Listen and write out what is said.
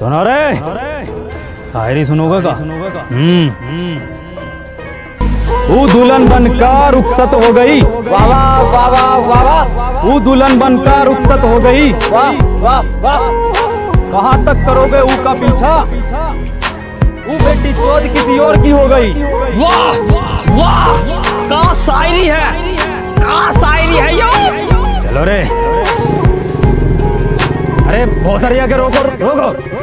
सुनो रे, शायरी सुनोगे का? वो दुल्हन बनकर रुखसत हो गई, वाह वाह वाह वाह वाह वाह। वो दुल्हन बनकर रुखसत हो गई, वाह वाह वाह। कहाँ तक करोगे ऊ का पीछा? वो बेटी चोद किसी और की हो गई। वाह वाह, कहाँ शायरी है, कहाँ शायरी है यो। चलो रे, अरे भोसरिया के रोको रोको।